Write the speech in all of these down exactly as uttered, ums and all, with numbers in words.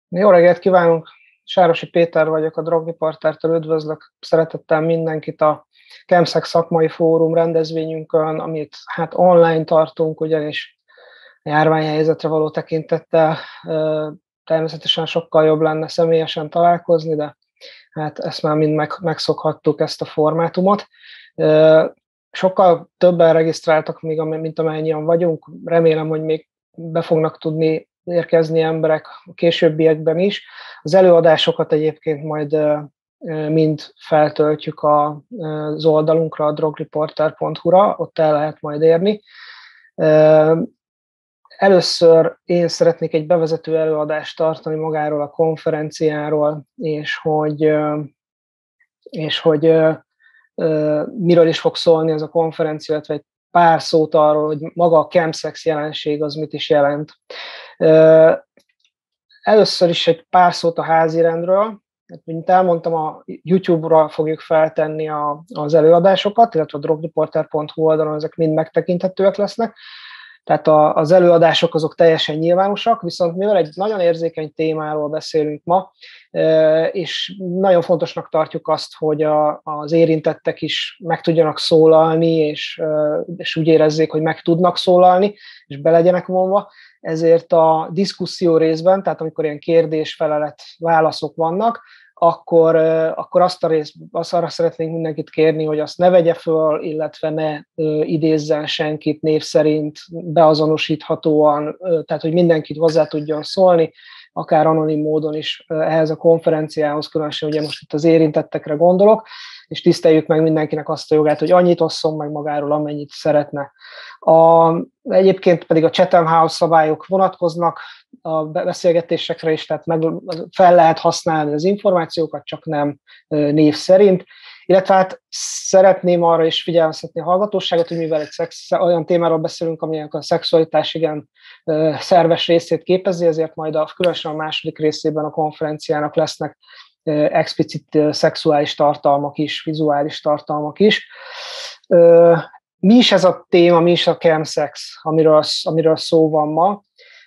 Jó reggelt kívánunk! Sárosi Péter vagyok, a Drogriportertől üdvözlök szeretettel mindenkit a Chemsex szakmai fórum rendezvényünkön, amit hát online tartunk, ugyanis a járványhelyzetre való tekintettel természetesen sokkal jobb lenne személyesen találkozni, de hát ezt már mind meg, megszokhattuk, ezt a formátumot. Sokkal többen regisztráltak még, mint amennyien vagyunk. Remélem, hogy még be fognak tudni érkezni emberek a későbbiekben is. Az előadásokat egyébként majd mind feltöltjük az oldalunkra, a drogreporter pont hu-ra, ott el lehet majd érni. Először én szeretnék egy bevezető előadást tartani magáról a konferenciáról, és hogy, és hogy miről is fog szólni ez a konferencia, illetve egy pár szót arról, hogy maga a chemsex jelenség az mit is jelent. Először is egy pár szót a házirendről. Mint elmondtam, a YouTube-ra fogjuk feltenni a, az előadásokat, illetve a drogreporter pont hu oldalon ezek mind megtekinthetőek lesznek. Tehát a, az előadások azok teljesen nyilvánosak, viszont mivel egy nagyon érzékeny témáról beszélünk ma, és nagyon fontosnak tartjuk azt, hogy a, az érintettek is meg tudjanak szólalni, és, és úgy érezzék, hogy meg tudnak szólalni, és be legyenek vonva, ezért a diszkuszió részben, tehát amikor ilyen kérdés-felelet válaszok vannak, akkor, akkor azt, a rész, azt arra szeretnénk mindenkit kérni, hogy azt ne vegye föl, illetve ne idézzen senkit név szerint beazonosíthatóan, tehát hogy mindenkit hozzá tudjon szólni, akár anonim módon is ehhez a konferenciához, különösen ugye most itt az érintettekre gondolok, és tiszteljük meg mindenkinek azt a jogát, hogy annyit osszon meg magáról, amennyit szeretne. A, egyébként pedig a Chatham House szabályok vonatkoznak a beszélgetésekre is, tehát meg, fel lehet használni az információkat, csak nem név szerint. Illetve hát szeretném arra is figyelmeztetni a hallgatóságot, hogy mivel egy szex, olyan témáról beszélünk, amilyen a szexualitás igen szerves részét képezi, ezért majd a, különösen a második részében a konferenciának lesznek explicit szexuális tartalmak is, vizuális tartalmak is. Mi is ez a téma, mi is a chemsex, amiről, amiről szó van ma?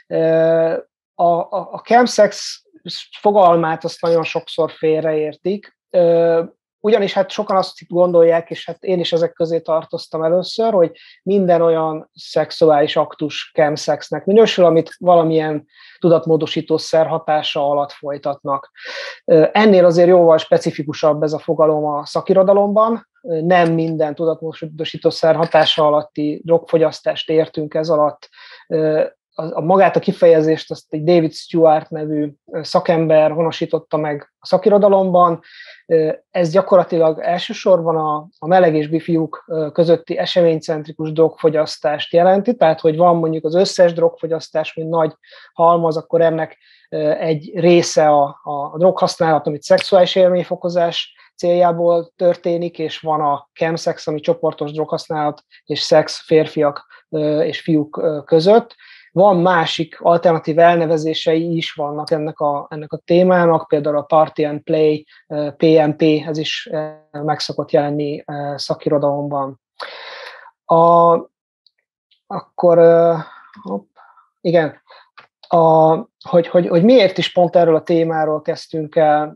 A, a, a chemsex fogalmát azt nagyon sokszor félreértik, ugyanis hát sokan azt gondolják, és hát én is ezek közé tartoztam először, hogy minden olyan szexuális aktus chemsexnek minősül, amit valamilyen tudatmódosító szer hatása alatt folytatnak. Ennél azért jóval specifikusabb ez a fogalom a szakirodalomban, nem minden tudatmódosító szer hatása alatti drogfogyasztást értünk ez alatt. A, a magát a kifejezést azt egy David Stewart nevű szakember honosította meg a szakirodalomban. Ez gyakorlatilag elsősorban a, a meleg és bifiúk közötti eseménycentrikus drogfogyasztást jelenti, tehát hogy van mondjuk az összes drogfogyasztás, mint nagy halmaz, akkor ennek egy része a, a droghasználat, amit szexuális élményfokozás céljából történik, és van a chemsex, ami csoportos droghasználat és szex férfiak és fiúk között. Van másik alternatív elnevezései is vannak ennek a, ennek a témának, például a Party and Play, pé em pé, ez is meg szokott jelenni szakirodalomban. A, akkor, hopp, igen, a, hogy, hogy, hogy miért is pont erről a témáról kezdtünk el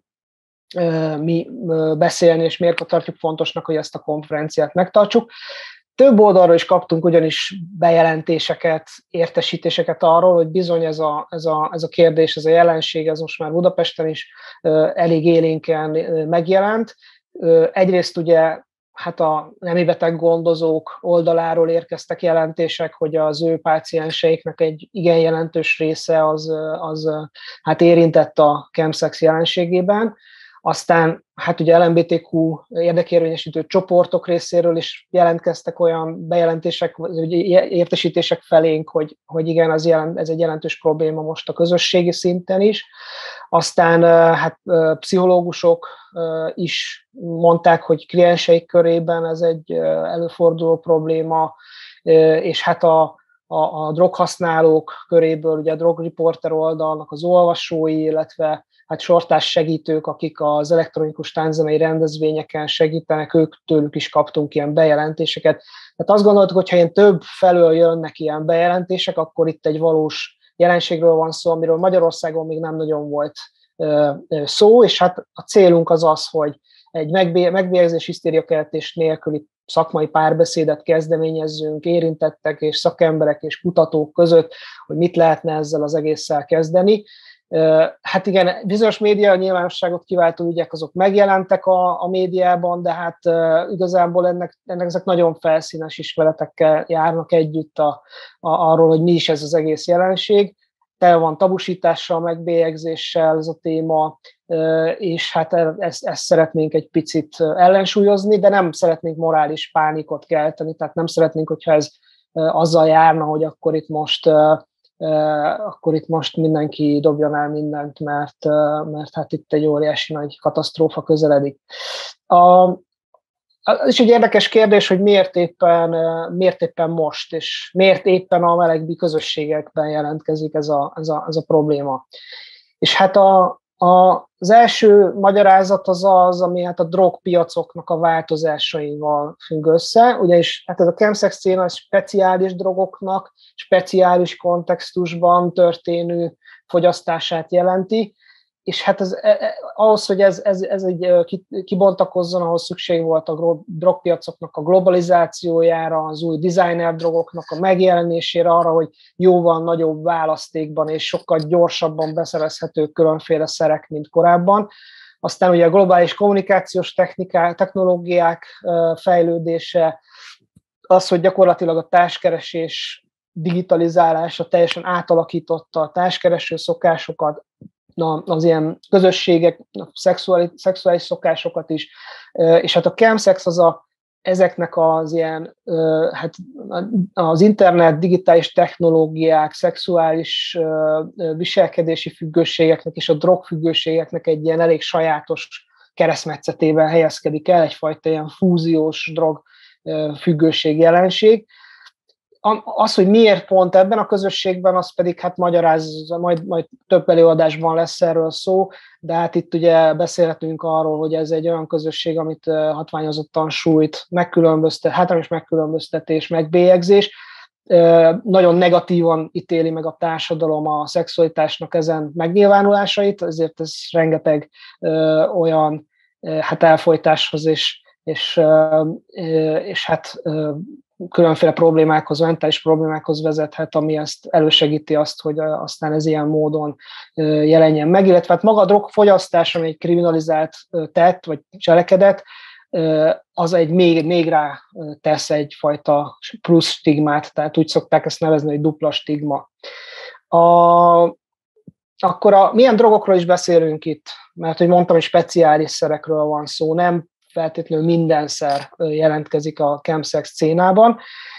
mi beszélni, és miért tartjuk fontosnak, hogy ezt a konferenciát megtartsuk. Több oldalról is kaptunk ugyanis bejelentéseket, értesítéseket arról, hogy bizony ez a, ez a, ez a kérdés, ez a jelenség, ez most már Budapesten is elég élénken megjelent. Egyrészt ugye hát a nemi beteg gondozók oldaláról érkeztek jelentések, hogy az ő pácienseiknek egy igen jelentős része az, az hát érintett a chemsex jelenségében. Aztán hát ugye el em bé té kú érdekérvényesítő csoportok részéről is jelentkeztek olyan bejelentések, értesítések felénk, hogy, hogy igen, az jelent, ez egy jelentős probléma most a közösségi szinten is. Aztán hát pszichológusok is mondták, hogy klienseik körében ez egy előforduló probléma, és hát a, a, a droghasználók köréből, ugye a drogreporter oldalnak az olvasói, illetve hát sortás segítők, akik az elektronikus tánczenei rendezvényeken segítenek, ők tőlük is kaptunk ilyen bejelentéseket. Tehát azt gondoltuk, hogy ha ilyen több felől jönnek ilyen bejelentések, akkor itt egy valós jelenségről van szó, amiről Magyarországon még nem nagyon volt szó, és hát a célunk az az, hogy egy megbélyegzés, hisztériakeltés nélküli szakmai párbeszédet kezdeményezzünk érintettek és szakemberek és kutatók között, hogy mit lehetne ezzel az egésszel kezdeni. Hát igen, bizonyos média nyilvánosságot kiváltó ügyek azok megjelentek a, a médiában, de hát igazából ennek, ennek ezek nagyon felszínes ismeretekkel járnak együtt a, a, arról, hogy mi is ez az egész jelenség. Tele van tabusítással, megbélyegzéssel ez a téma, és hát ezt, ezt szeretnénk egy picit ellensúlyozni, de nem szeretnénk morális pánikot kelteni, tehát nem szeretnénk, hogyha ez azzal járna, hogy akkor itt most, akkor itt most mindenki dobjon el mindent, mert, mert hát itt egy óriási nagy katasztrófa közeledik. A, Ez is egy érdekes kérdés, hogy miért éppen, miért éppen most, és miért éppen a melegbi közösségekben jelentkezik ez a, ez a, ez a probléma. És hát a, a, az első magyarázat az az, ami hát a drogpiacoknak a változásaival függ össze, ugyanis hát ez a chemsex széna speciális drogoknak, speciális kontextusban történő fogyasztását jelenti, és hát ez, ahhoz, hogy ez, ez, ez egy kibontakozzon, ahhoz szükség volt a drogpiacoknak a globalizációjára, az új designer drogoknak a megjelenésére, arra, hogy jóval nagyobb választékban és sokkal gyorsabban beszerezhető különféle szerek, mint korábban. Aztán ugye a globális kommunikációs technikák, technológiák fejlődése, az, hogy gyakorlatilag a társkeresés digitalizálása teljesen átalakította a társkereső szokásokat, az ilyen közösségek, a szexuális, szexuális szokásokat is, és hát a chemsex az a, ezeknek az ilyen, hát az internet, digitális technológiák, szexuális viselkedési függőségeknek és a drogfüggőségeknek egy ilyen elég sajátos keresztmetszetében helyezkedik el, egyfajta ilyen fúziós drog függőség jelenség. Az, hogy miért pont ebben a közösségben, az pedig hát magyaráz, majd, majd több előadásban lesz erről szó, de hát itt ugye beszélhetünk arról, hogy ez egy olyan közösség, amit hatványozottan sújt, megkülönböztet, hátrányos megkülönböztetés, megbélyegzés. Nagyon negatívan ítéli meg a társadalom a szexualitásnak ezen megnyilvánulásait, ezért ez rengeteg olyan hát elfojtáshoz és, és, és hát különféle problémákhoz, mentális problémákhoz vezethet, ami ezt elősegíti azt, hogy aztán ez ilyen módon jelenjen meg, illetve hát maga a drogfogyasztás, ami egy kriminalizált tett, vagy cselekedet, az egy még, még rá tesz egyfajta plusz stigmát, tehát úgy szokták ezt nevezni, hogy dupla stigma. A, akkor a, milyen drogokról is beszélünk itt? Mert, hogy mondtam, hogy speciális szerekről van szó, nem feltétlenül mindenszer jelentkezik a chemsex szcénában.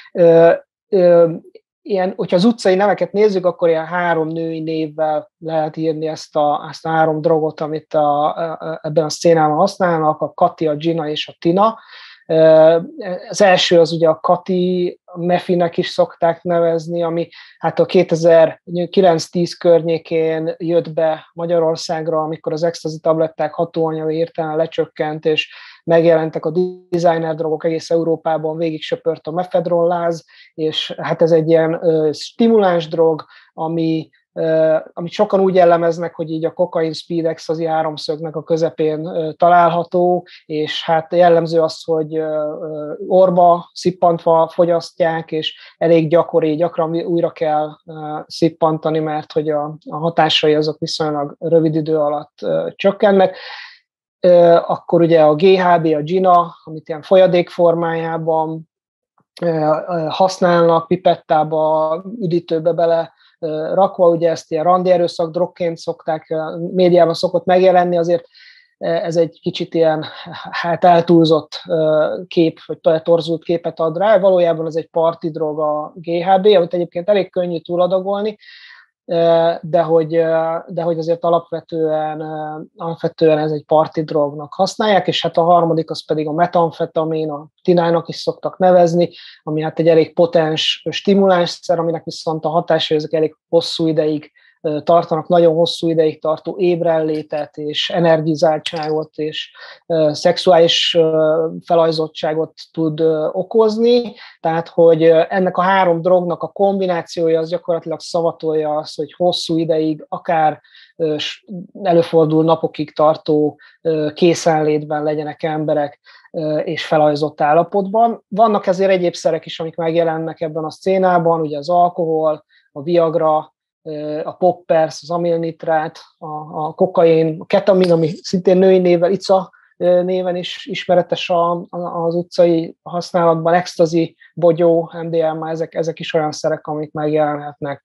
Ilyen, hogyha az utcai neveket nézzük, akkor ilyen három női névvel lehet írni ezt a, ezt a három drogot, amit a, a, ebben a szcénában használnak, a Kati, a Gina és a Tina. Az első az ugye a Kati, a Mefinek is szokták nevezni, ami hát a kétezer-kilenc-tíz környékén jött be Magyarországra, amikor az ecstasy tabletták hatóanyaga hirtelen lecsökkent, és megjelentek a designer drogok egész Európában, végig söpört a mefedronláz, és hát ez egy ilyen uh, stimuláns drog, ami amit sokan úgy jellemeznek, hogy így a kokain speed ecstasy háromszögnek a közepén található, és hát jellemző az, hogy orba szippantva fogyasztják, és elég gyakori, gyakran újra kell szippantani, mert hogy a, a hatásai azok viszonylag rövid idő alatt csökkennek. Akkor ugye a gé há bé, a Gina, amit ilyen folyadék formájában használnak, pipettába, üdítőbe bele rakva, ugye ezt ilyen randi erőszak drogként szokták, médiában szokott megjelenni, azért ez egy kicsit ilyen hát eltúlzott kép, vagy torzult képet ad rá, valójában ez egy parti drog a gé há bé, amit egyébként elég könnyű túladagolni, de hogy, de hogy azért alapvetően, alapvetően ez egy parti drognak használják, és hát a harmadik az pedig a metamfetamin, a tinának is szoktak nevezni, ami hát egy elég potens stimulánsszer, aminek viszont a hatásai ezek elég hosszú ideig tartanak nagyon hosszú ideig tartó ébrenlétet, és energizáltságot, és szexuális felajzottságot tud okozni, tehát hogy ennek a három drognak a kombinációja az gyakorlatilag szavatolja azt, hogy hosszú ideig, akár előfordul napokig tartó készenlétben legyenek emberek, és felajzott állapotban. Vannak ezért egyéb szerek is, amik megjelennek ebben a szcénában, ugye az alkohol, a viagra, a poppers, az amilnitrát, a, a kokain, a ketamin, ami szintén női névvel, ica néven is ismeretes a, az utcai használatban, ecstasy, bogyó, em dé em á, ezek, ezek is olyan szerek, amik megjelenhetnek.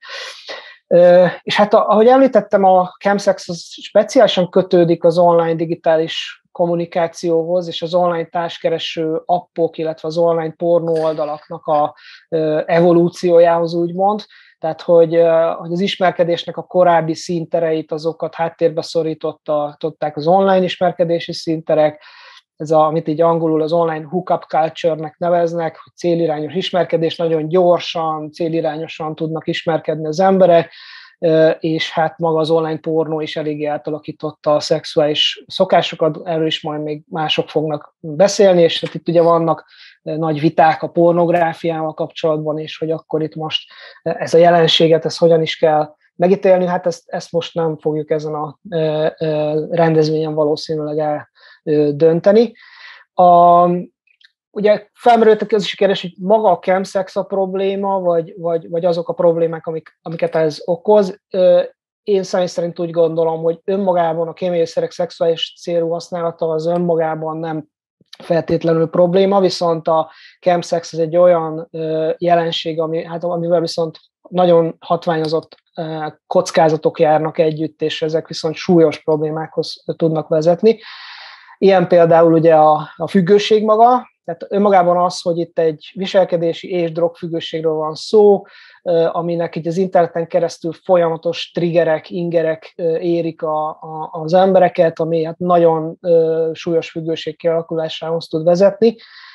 És hát ahogy említettem, a chemsex az speciálisan kötődik az online digitális kommunikációhoz, és az online társkereső appok, illetve az online pornó oldalaknak a evolúciójához úgymond. Tehát, hogy, hogy az ismerkedésnek a korábbi színtereit, azokat háttérbe szorították az online ismerkedési színterek, ez a, amit így angolul az online hookup culture-nek neveznek, hogy célirányos ismerkedés, nagyon gyorsan, célirányosan tudnak ismerkedni az emberek, és hát maga az online pornó is eléggé átalakította a szexuális szokásokat, erről is majd még mások fognak beszélni, és hát itt ugye vannak nagy viták a pornográfiával kapcsolatban is, hogy akkor itt most ez a jelenséget, ezt hogyan is kell megítélni, hát ezt, ezt most nem fogjuk ezen a rendezvényen valószínűleg eldönteni. A, ugye felmerültek az is kérdés, hogy maga a chemsex a probléma, vagy, vagy, vagy azok a problémák, amik, amiket ez okoz. Én személy szerint úgy gondolom, hogy önmagában a kémiai szerek szexuális célú használata az önmagában nem feltétlenül probléma, viszont a chemsex az egy olyan jelenség, ami, hát, amivel viszont nagyon hatványozott kockázatok járnak együtt, és ezek viszont súlyos problémákhoz tudnak vezetni. Ilyen például ugye a, a függőség maga, tehát önmagában az, hogy itt egy viselkedési és drogfüggőségről van szó, aminek így az interneten keresztül folyamatos triggerek, ingerek érik a, a, az embereket, ami hát nagyon súlyos függőség kialakulásához tud vezetni.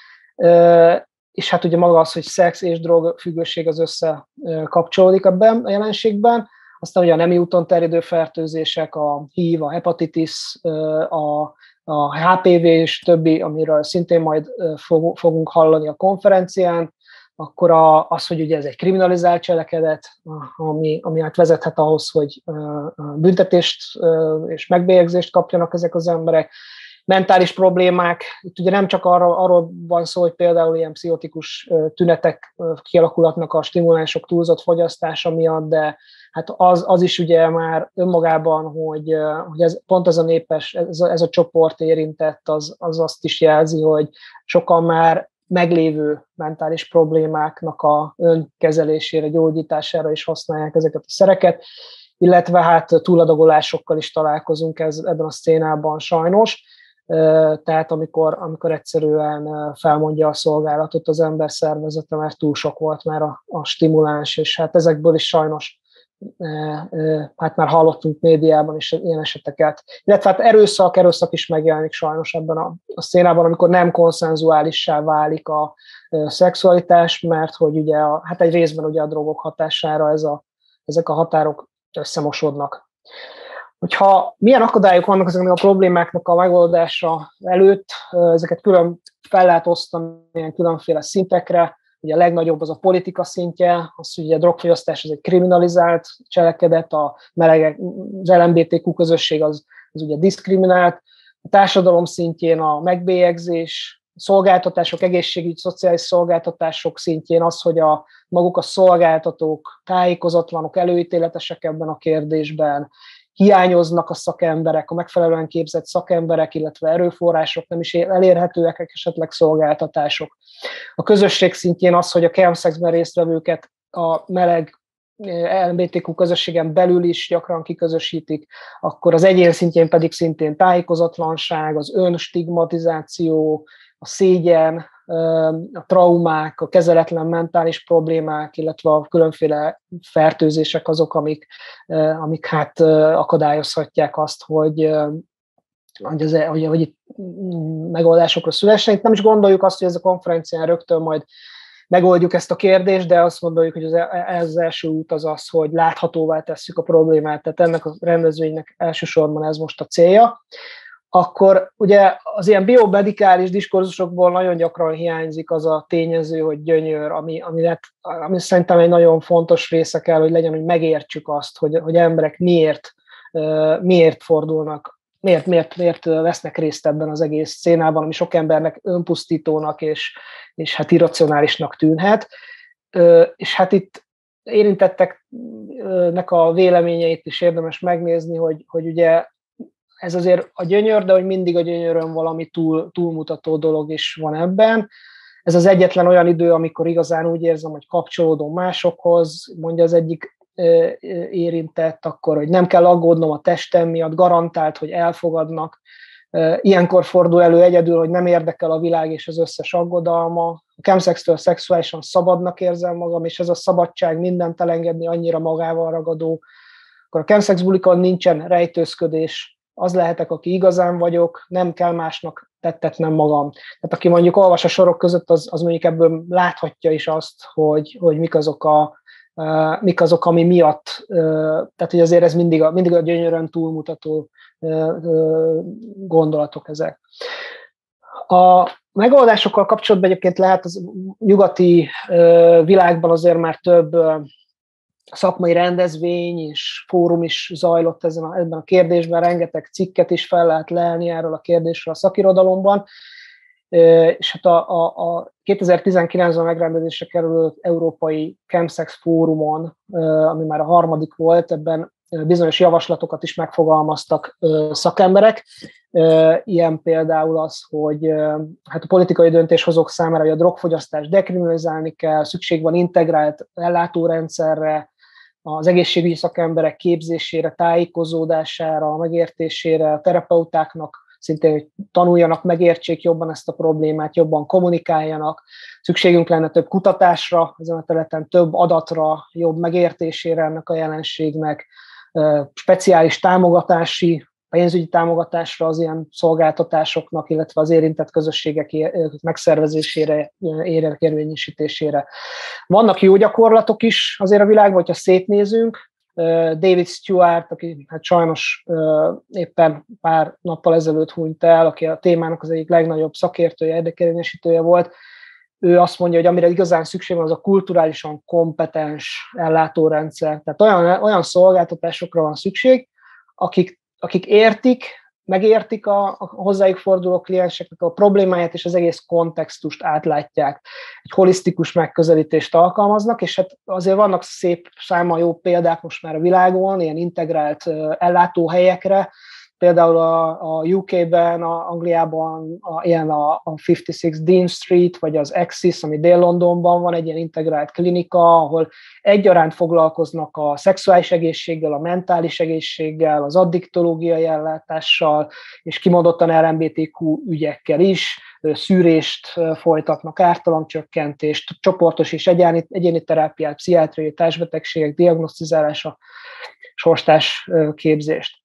És hát ugye maga az, hogy szex és drogfüggőség az összekapcsolódik ebben a jelenségben. Aztán ugye a nemi úton terjedő fertőzések, a há i vé, a hepatitis, a a há pé vé és többi, amiről szintén majd fogunk hallani a konferencián, akkor az, hogy ugye ez egy kriminalizált cselekedet, ami, ami hát vezethet ahhoz, hogy büntetést és megbélyegzést kapjanak ezek az emberek. Mentális problémák, itt ugye nem csak arra, arról van szó, hogy például ilyen pszichotikus tünetek kialakulhatnak a stimulánsok túlzott fogyasztása miatt, de hát az, az is ugye már önmagában, hogy, hogy ez, pont ez a népes, ez a, ez a csoport érintett, az, az azt is jelzi, hogy sokan már meglévő mentális problémáknak a önkezelésére, gyógyítására is használják ezeket a szereket, illetve hát túladagolásokkal is találkozunk ez, ebben a szcénában sajnos. Tehát amikor, amikor egyszerűen felmondja a szolgálatot az ember szervezete, mert túl sok volt már a, a stimuláns, és hát ezekből is sajnos hát már hallottunk médiában is ilyen eseteket. Illetve hát erőszak, erőszak is megjelenik sajnos ebben a, a szénában, amikor nem konszenzuálissá válik a, a szexualitás, mert hogy ugye a, hát egy részben ugye a drogok hatására ez a, ezek a határok összemosodnak. Hogyha milyen akadályok vannak ezeknek a problémáknak a megoldása előtt, ezeket külön fel lehet osztani ilyen különféle szintekre. Ugye a legnagyobb az a politika szintje, az, hogy a drogfogyasztás az egy kriminalizált cselekedet, a melegek, az el em bé té kú közösség az, az ugye diszkriminált, a társadalom szintjén a megbélyegzés, a szolgáltatások, egészségügyi, szociális szolgáltatások szintjén az, hogy a maguk a szolgáltatók tájékozatlanok, előítéletesek ebben a kérdésben, hiányoznak a szakemberek, a megfelelően képzett szakemberek, illetve erőforrások, nem is elérhetőek esetleg szolgáltatások. A közösség szintjén az, hogy a chemsexben résztvevőket a meleg el em bé té kú közösségen belül is gyakran kiközösítik, akkor az egyén szintjén pedig szintén tájékozatlanság, az önstigmatizáció, a szégyen, a traumák, a kezeletlen mentális problémák, illetve a különféle fertőzések azok, amik, amik hát akadályozhatják azt, hogy, hogy, az, hogy, hogy itt megoldásokra szülessen. Itt nem is gondoljuk azt, hogy ez a konferencián rögtön majd megoldjuk ezt a kérdést, de azt gondoljuk, hogy az, az első út az az, hogy láthatóvá tesszük a problémát, tehát ennek a rendezvénynek elsősorban ez most a célja. Akkor ugye az ilyen biomedikális diskurzusokból nagyon gyakran hiányzik az a tényező, hogy gyönyör, ami, ami, ami szerintem egy nagyon fontos része kell, hogy legyen, hogy megértsük azt, hogy, hogy emberek miért, miért fordulnak, miért, miért, miért vesznek részt ebben az egész szénában, ami sok embernek önpusztítónak és, és hát irracionálisnak tűnhet. És hát itt érintetteknek a véleményeit is érdemes megnézni, hogy, hogy ugye ez azért a gyönyör, de hogy mindig a gyönyörön valami túl, túlmutató dolog is van ebben. Ez az egyetlen olyan idő, amikor igazán úgy érzem, hogy kapcsolódom másokhoz, mondja az egyik érintett, akkor, hogy nem kell aggódnom a testem miatt, garantált, hogy elfogadnak. Ilyenkor fordul elő egyedül, hogy nem érdekel a világ és az összes aggodalma. A chemsextől szexuálisan szabadnak érzem magam, és ez a szabadság mindent elengedni annyira magával ragadó. Akkor a chemsex bulikon nincsen rejtőzködés, az lehetek, aki igazán vagyok, nem kell másnak tettetnem magam. Tehát aki mondjuk olvas a sorok között, az, az mondjuk ebből láthatja is azt, hogy, hogy mik azok a Uh, mik azok, ami miatt, uh, tehát hogy azért ez mindig a, mindig a gyönyörön túlmutató uh, uh, gondolatok ezek. A megoldásokkal kapcsolatban egyébként lehet az nyugati uh, világban azért már több uh, szakmai rendezvény és fórum is zajlott ezen a, ebben a kérdésben, rengeteg cikket is fel lehet lelni erről a kérdésről a szakirodalomban, és hát a, a, a kétezer-tizenkilencben megrendezésre kerülő Európai Chemsex Fórumon, ami már a harmadik volt, ebben bizonyos javaslatokat is megfogalmaztak szakemberek. Ilyen például az, hogy hát a politikai döntéshozók számára, hogy a drogfogyasztást dekriminalizálni kell, szükség van integrált ellátórendszerre, az egészségügyi szakemberek képzésére, tájékozódására, megértésére, a terapeutáknak szintén, hogy tanuljanak, megértsék jobban ezt a problémát, jobban kommunikáljanak. Szükségünk lenne több kutatásra, ezen a területen több adatra, jobb megértésére ennek a jelenségnek, speciális támogatási, pénzügyi támogatásra az ilyen szolgáltatásoknak, illetve az érintett közösségek megszervezésére, érvényesítésére. Vannak jó gyakorlatok is azért a világban, hogyha szétnézünk. David Stewart, aki hát sajnos éppen pár nappal ezelőtt hunyt el, aki a témának az egyik legnagyobb szakértője, érdekérvényesítője volt, ő azt mondja, hogy amire igazán szükség van, az a kulturálisan kompetens ellátórendszer. Tehát olyan, olyan szolgáltatásokra van szükség, akik, akik értik, megértik a, a hozzájuk forduló klienseknek a problémáját, és az egész kontextust átlátják. Egy holisztikus megközelítést alkalmaznak, és hát azért vannak szép száma jó példák most már a világon, ilyen integrált ellátóhelyekre, például a, a U K-ben, a Angliában a, ilyen a, a ötvenhat Dean Street, vagy az Axis, ami Dél-Londonban van, egy ilyen integrált klinika, ahol egyaránt foglalkoznak a szexuális egészséggel, a mentális egészséggel, az addiktológiai ellátással, és kimondottan el em bé té kú ügyekkel is, szűrést folytatnak, ártalomcsökkentést, csoportos és egyéni, egyéni terápiát, pszichiátriai társbetegségek diagnosztizálása, sorstás képzést.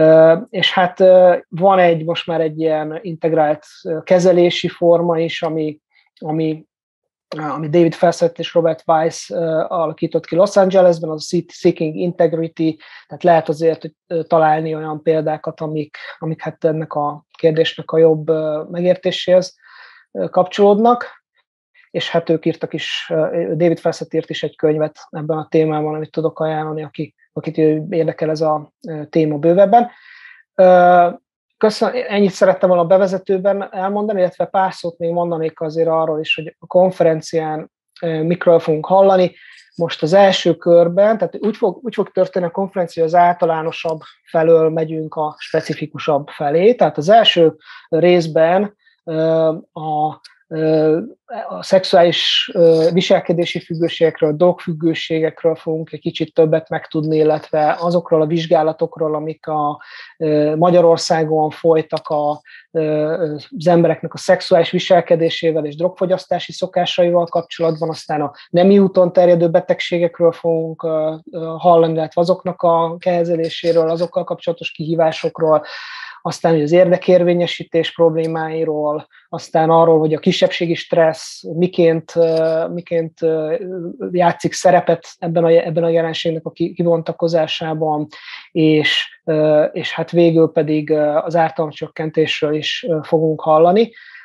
És hát van egy, most már egy ilyen integrált kezelési forma is, ami, ami, ami David Fawcett és Robert Weiss alakított ki Los Angelesben, az a Seeking Integrity, tehát lehet azért találni olyan példákat, amik, amik hát ennek a kérdésnek a jobb megértéséhez kapcsolódnak, és hát ők írtak is, David Fawcett írt is egy könyvet ebben a témában, amit tudok ajánlani, aki akit érdekel ez a téma bővebben. Köszönöm, ennyit szerettem volna a bevezetőben elmondani, illetve pár szót még mondanék azért arról is, hogy a konferencián mikről fogunk hallani. Most az első körben, tehát úgy fog, úgy fog történni a konferencia, hogy az általánosabb felől megyünk a specifikusabb felé. Tehát az első részben a a szexuális viselkedési függőségekről, drogfüggőségekről fogunk egy kicsit többet megtudni, illetve azokról a vizsgálatokról, amik a Magyarországon folytak a, az embereknek a szexuális viselkedésével és drogfogyasztási szokásaival kapcsolatban, aztán a nemi úton terjedő betegségekről fogunk hallani, illetve azoknak a kezeléséről, azokkal kapcsolatos kihívásokról, aztán az érdekérvényesítés problémáiról, aztán arról, hogy a kisebbségi stressz miként, miként játszik szerepet ebben a, ebben a jelenségnek a kibontakozásában, és, és hát végül pedig az ártalomcsökkentésről is fogunk hallani.